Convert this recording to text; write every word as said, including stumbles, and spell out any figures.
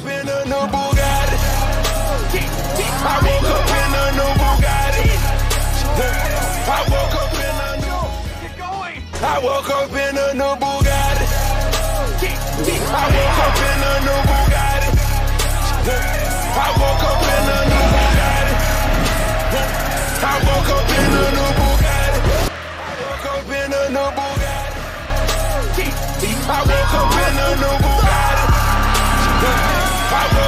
in a new Bugatti. I woke up in a new Bugatti. I woke up in a new. Get going. I woke up in a new Bugatti. I woke up in a new Bugatti. I woke up in a new Bugatti. I woke up in a new Bugatti. I woke up in a new Bugatti. I woke up in a new Bugatti. I woke